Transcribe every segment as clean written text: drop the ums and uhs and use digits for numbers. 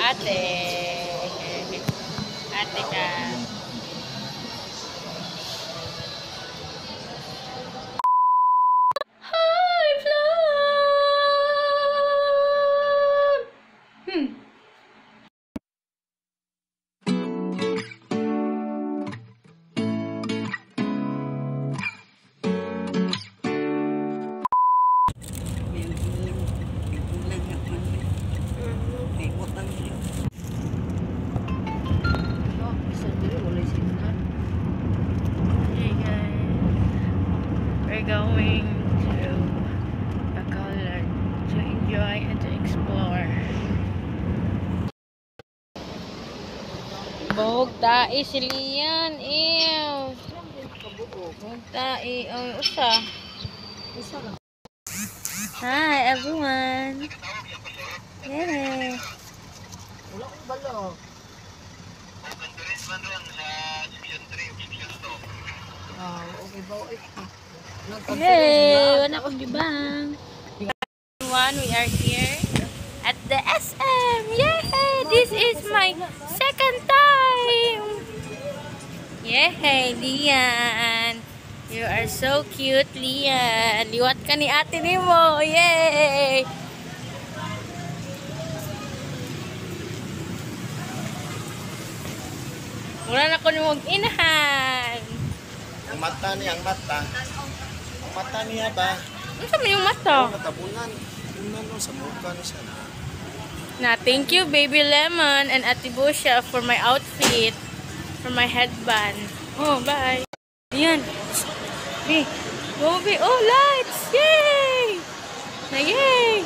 ate. Ate ka. Hi, vlog! Hey guys, we're going to Bacolod to enjoy and to explore. Bog tae si Lian, ew. Bog tae, usa. Hi everyone. Yay. Hey, wala akong gibang. Everyone, we are here at the SM. Yay! This is my second time. Yay, Lian. You are so cute, Lian. Liwat ka ni ate nimo. Yay! Wala na ko nimog inahan. Ang mata niya, ang mata. Ang mata niya ba? Ano sa yung mata? Natabunan. Bunan no, sa mukha niya siya Na, thank you, Baby Lemon and Ate Busha for my outfit. For my headband. Oh, bye. Ayan. Hey, go, be. Oh, lights! Yay! Na, yay!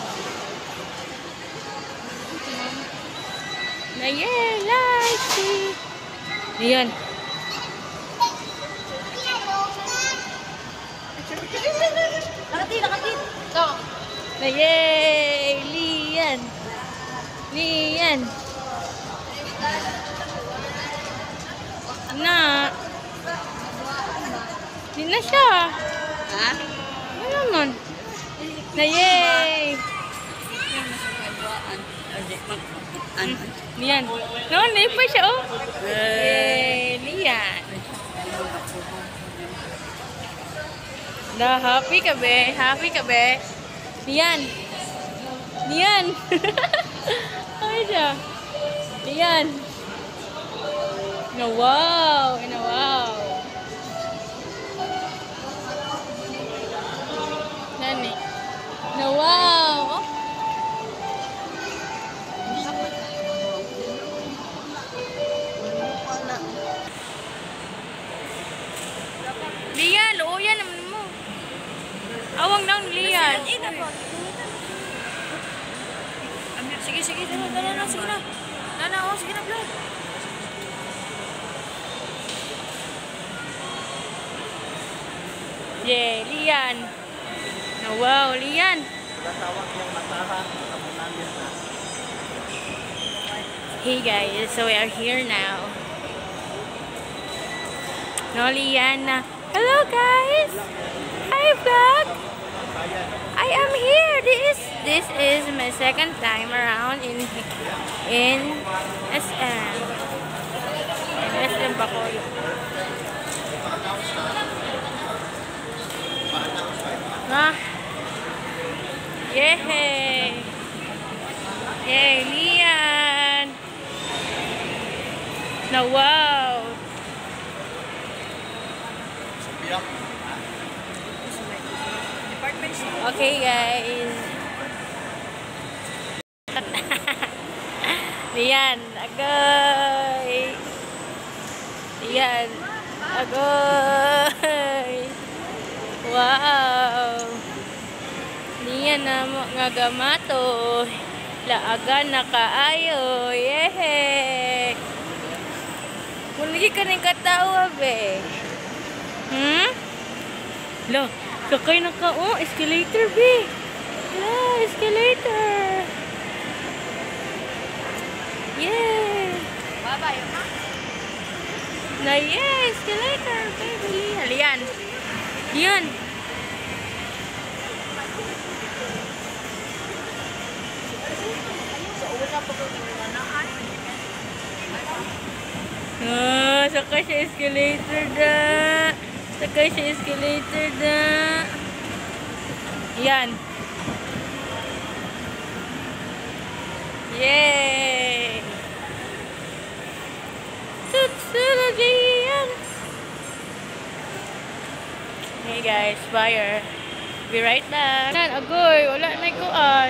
Na, yay! Lights! Ayan. Nakatit! Go! Na, yay! Lian! Lian! Na! Di na siya. Ha? Ano naman? Na, yay! Lian. No, naipa siya, oh. Yay! Lian. Da, happy ka, be? Happy ka, be? Lian. Lian. Ay siya. Lian. Na, wow. Na, wow. Nani? Na, wow. Oh. Lian, luoyan naman mo. Awang daw ni Lian. Sige, sige, sige na, sige na. Oh, sige na, vlog. Yay, Lian. Oh, wow, Lian. Hey guys, so we are here now. No, Lian. Hello guys. Hi vlog. I am here. This is my second time around in SM. In SM Bacolod. Ah. Yay! Yay, Lian! Na wow! Okay guys. Lian, agoy! Lian, agoy! Wow! Lian na mo nga gamato. Laagan na kaayo. Yehek! Muligi ka ng katawa, be. Lo, sakay na ka. Oh, escalator, be. La, escalator. Yay! Bye-bye, ma. Na, yay! Escalator, baby. Lian. Lian. Sakay sa escalator na. Sakay sa escalator na. Yan. Yay! Yan. Hey guys, buyer. Be right back. Yan, agoy. Wala na ikuan.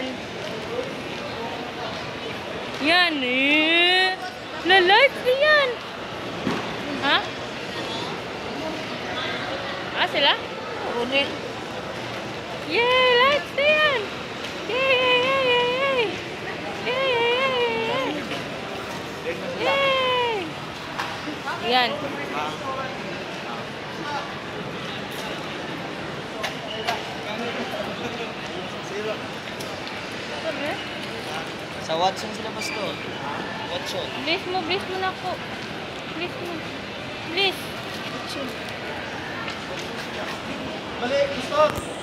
Yan eh. Na-live na yan. Ha? Sila? Unik. Yay! Lights na yan! Yay! Yay! Yay! Yay! Yay! Yay! Yay! Yay! Yan. Sa Watson sila pastor. Watson. Bless mo na ako. Bless mo. Bless. Watson. Balik, gusto.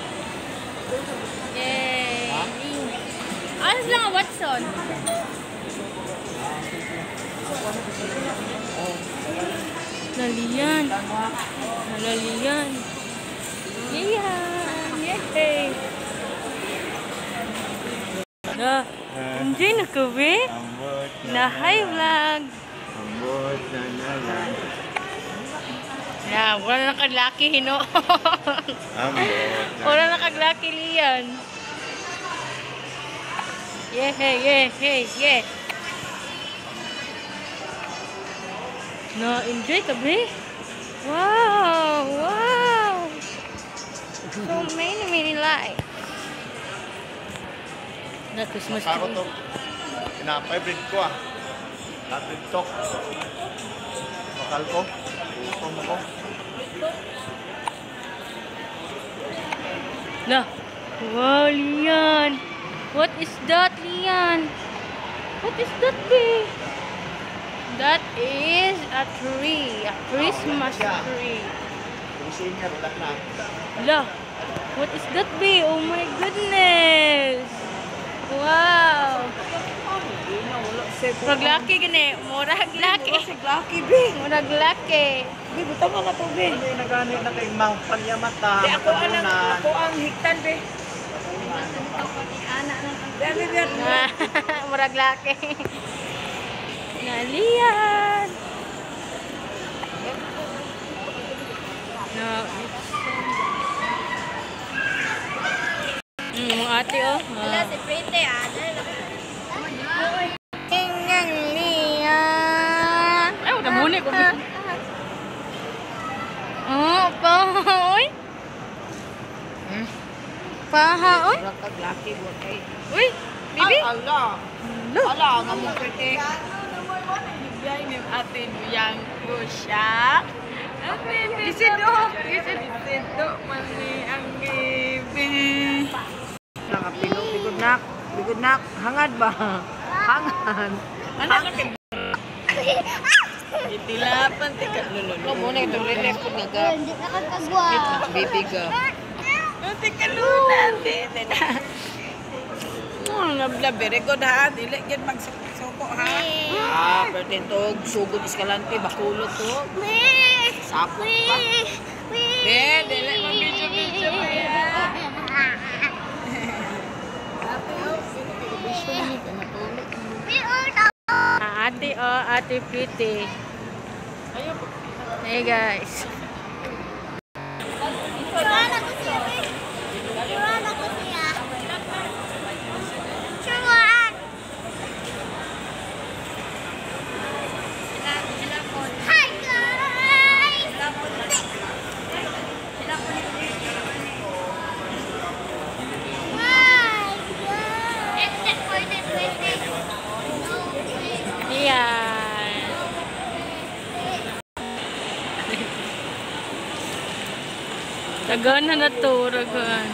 Yay! Ayos lang ang Watson. Naliyan. Nalaliyan. Yan. Yay! Na, enjoy na ka, be? Ambot Na hi vlog. Ambot na lang. Na, wala na kaglaki, hino. Ambot Wala na kaglaki, Lian. Yeah, yeah. Na, enjoy ka, be? Wow. So many lights. Na Christmas Ako tree. to. Pinapay-breed ko ah. Lapit tok. Bakal ko. Kung ko. Na. Wow, Lian. What is that, Lian? What is that, be? That is a tree. A Christmas tree. Kung senior, wala na. La. What is that, be? Oh my goodness. Wow. Murag laki gani. Murag laki. Lucky bing. Murag laki. Bi butang na to bing. Hindi nagani na kay Mang Palyamata. Di ako ang hiktan be. Bebe be. Murag laki. Nalian. No. Mga ate oh. Si Prete Tingnan Lian. Ay, udah muna ko. Oh, pahoy. Pahoy. Lucky bo kay. Uy, bibi. Ala. Ala nga mo Prete. Bigay ni ate yang busyak. Disido man ni ang bibi. Nakapilok bigod nak. Hangad ba? Hangad. Anak ka. Itilapan ti kalulul. Ko mo na itong relief ko nga ga. Hindi nakakagwa. Baby ga. Ate kalunan din na. Ngabla very good ha. Dili gid magsuko ha. Pertin tog sugod iskalante bakulot to. Sapot pa. Dili mabidyo-bidyo pa yan. Ate Pretty. Hey guys. Hi guys! Yan. Tagan na to, ragan.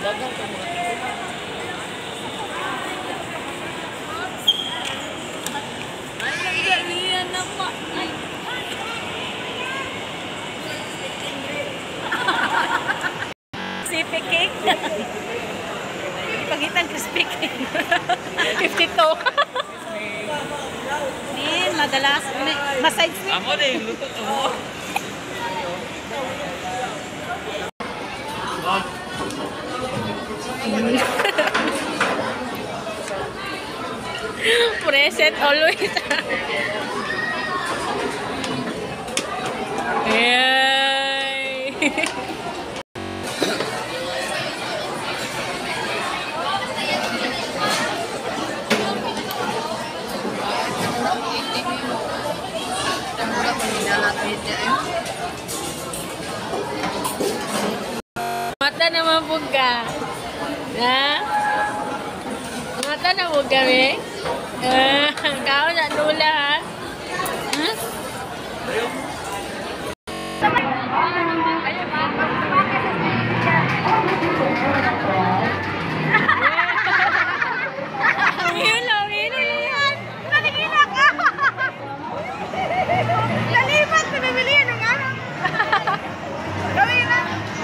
Ay, galian naman. Pacific cake. Pagitang crispy cake. 52. Maside sweet. Amo din, luto mo. Present always. Yay! Mata naman po ka. Ha? Mata na po kami. Kau nak nula ha? Ha? Hello, hello yan. Nakikita ka! Lalipat! Nabibili ng ano? Gawin na!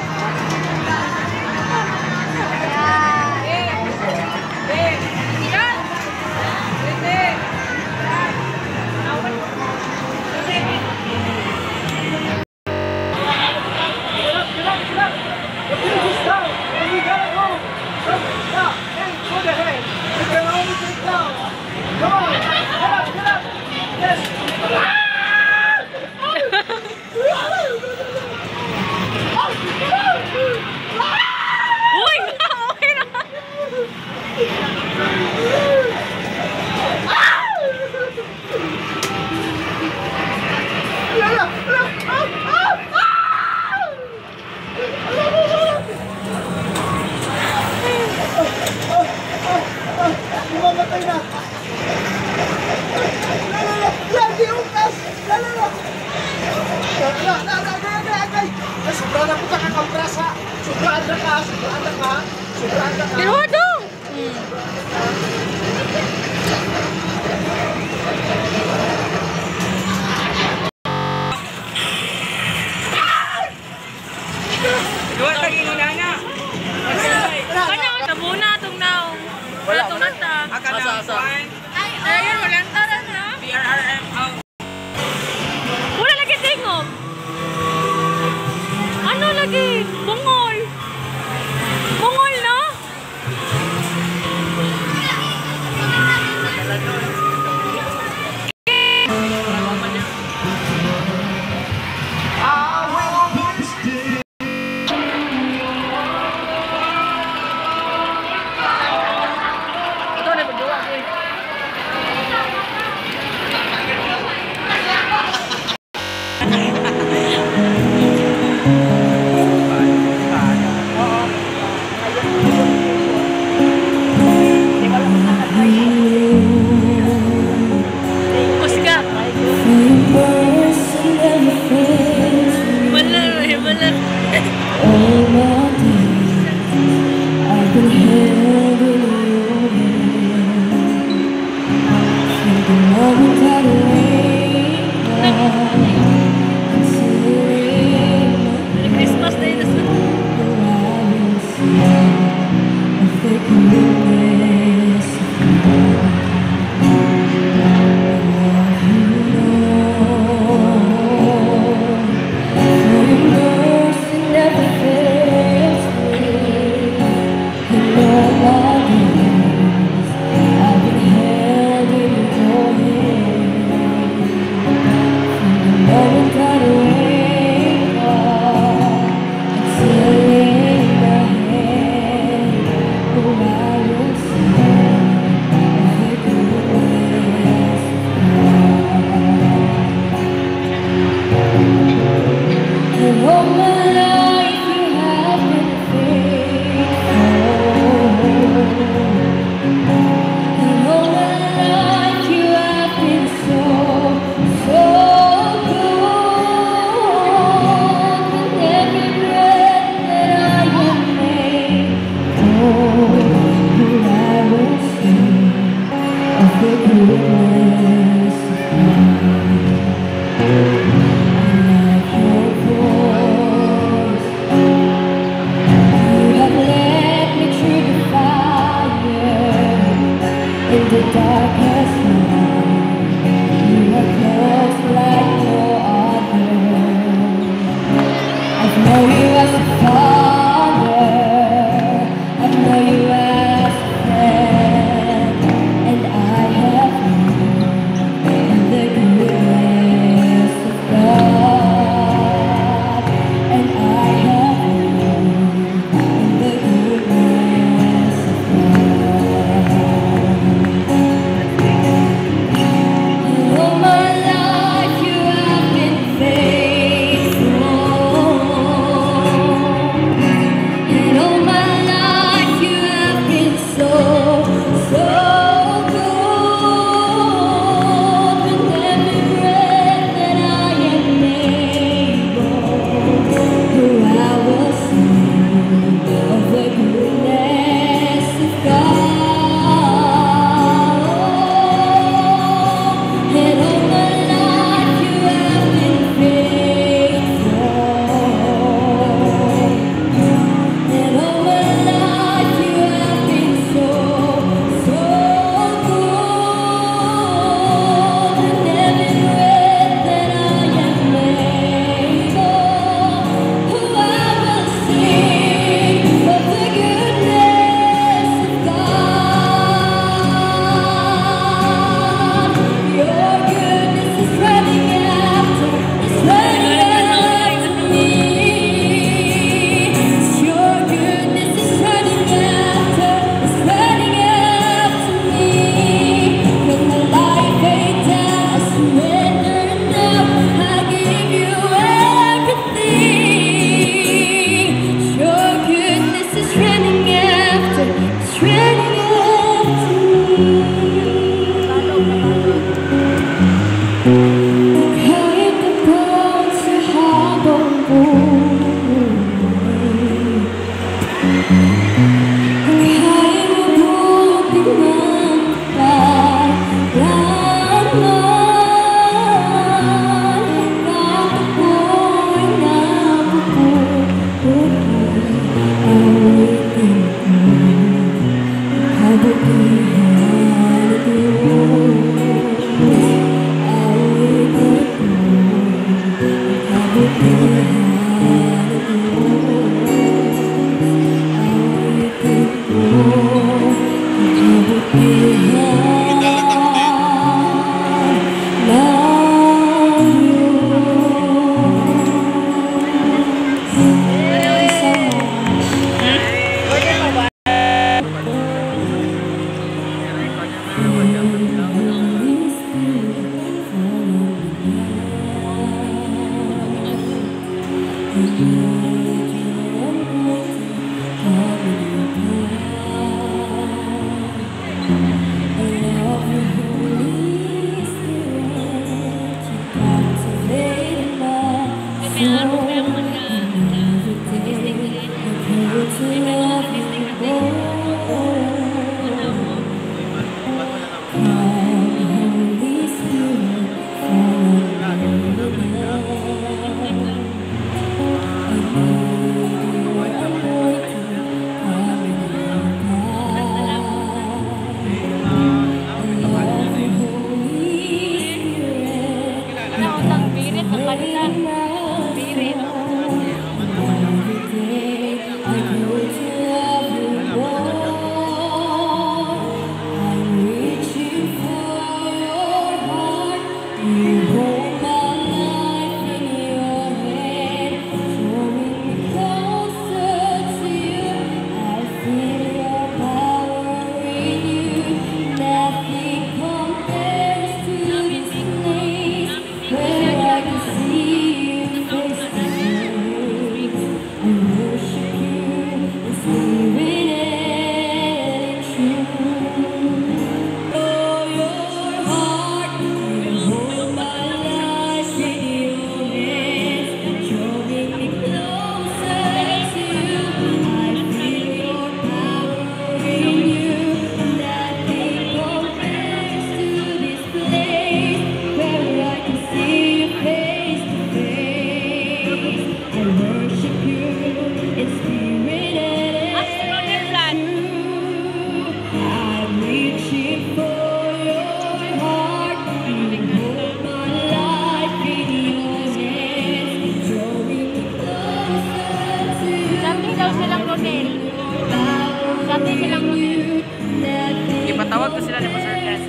Uy! Okay na! Mamatay na! Lagi ukas! Sobrang na po ka kakapras ha! Sobrang na ka! Pero dong! Ipatawag ko sila ni Sir Tess.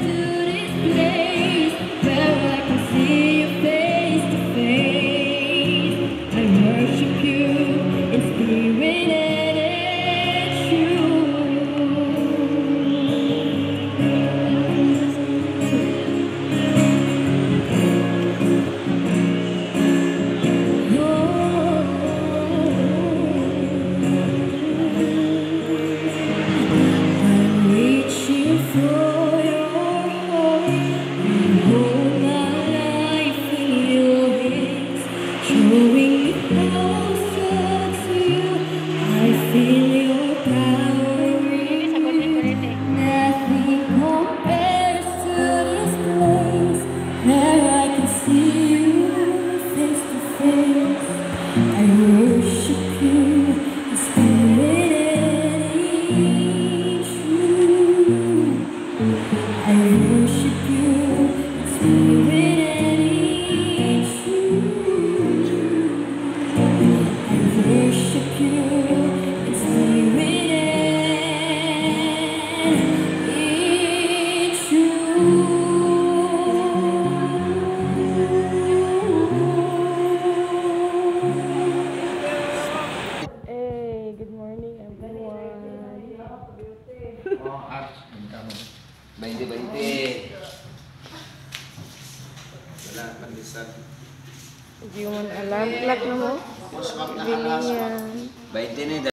Hey, good morning everyone. 20-20. Wala, pandisan. Hindi mo alam. Clock na mo? Bili yan. 20 na